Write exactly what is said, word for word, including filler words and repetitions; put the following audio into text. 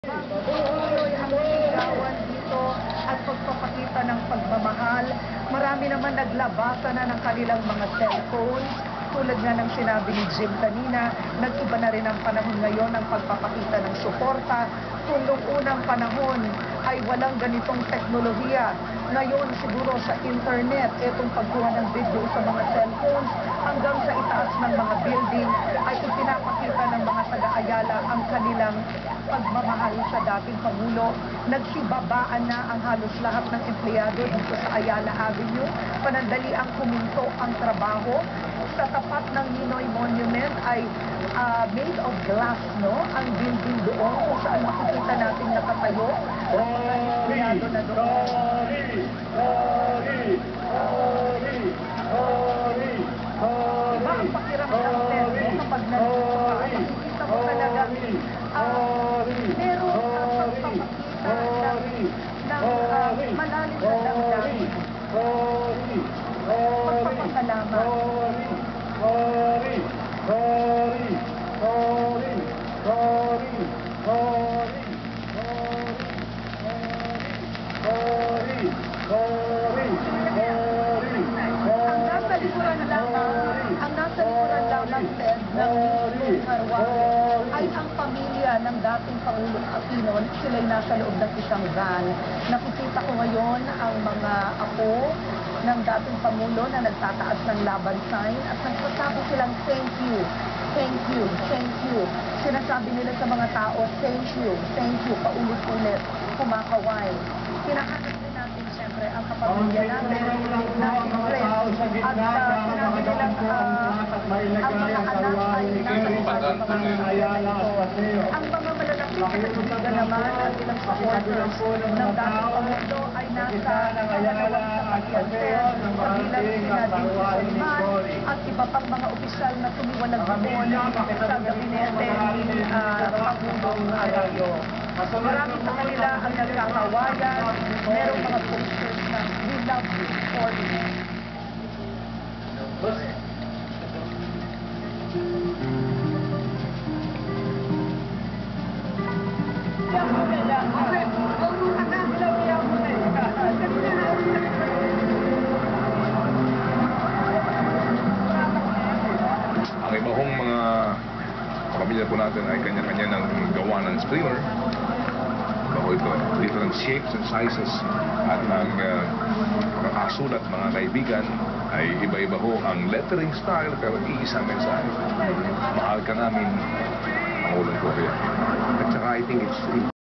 Tuloy ang sigawan dito at pagpapakita ng pagmamahal. Marami naman naglabasan na ng kanilang mga cellphone. Tulad nga ng sinabi ni Jim kanina, nag-iba na rin ang panahon ngayon ng pagpapakita ng suporta. Kung noong unang panahon ay walang ganitong teknolohiya, ngayon siguro sa internet, itong pagkuha ng video sa mga cellphones hanggang sa itaas ng mga building ay ipinapakita ng mga taga-Ayala ang kanilang pagmamahal sa dating Pangulo. Nagsibabaan na ang halos lahat ng empleyado dito sa Ayala Avenue. Panandali ang kuminto ang trabaho. Sa tapat ng Ninoy Monument ay uh, made of glass, no? Ang building doon kung saan makikita natin nakatayo. Ang mga empleyado na doon. Iba ang pakiramdam mo kapag nandito ka ay makikita mo talaga uh, meron ang pagpapakita ng, ng uh, malalim na damdamin. Pagpapasalamat. Sorry, sorry, sorry, sorry, sorry, sorry, sorry, sorry, ang nasa likuran lamang, ang nasa likuran lamang Ted, ng Ninoy Marwa ay ang pamilya ng dating Pangulong Aquino. Sila'y nasa loob ng isang van. Nakikita ko ngayon ang mga apo ng dating Pangulo na nagtataas ng laban sign at nagsasabi silang thank you, thank you, thank you. Sinasabi nila sa mga tao, thank you, thank you, paulit-ulit, kumakaway. Hinahanap din natin siyempre ang kapamilya natin na impress at uh, sinabi nilang uh, ang mga anak ay nasa lisado ng mga Ayala. Ang mga malalapit na kaibigan naman at ilang supporters ng dating Pangulo ay nasa pangalawang sakyan kabilang sina Dito Soliman at iba pang mga opisyal na tumiwalag doon sa gabinete ni uh, Pangulong Arayo. Marami sa kanila ang nagkakawayan, merong mga posters na we love you for you. Ang iba hong mga pamilya po natin ay kanya-kanya ng gawa ng streamer. Bago ito, different shapes and sizes. At ang uh, kakasulat mga kaibigan ay iba-iba ho ang lettering style pero iisang mensahe. Mahal ka namin, Pangulong Korea. At saka I think it's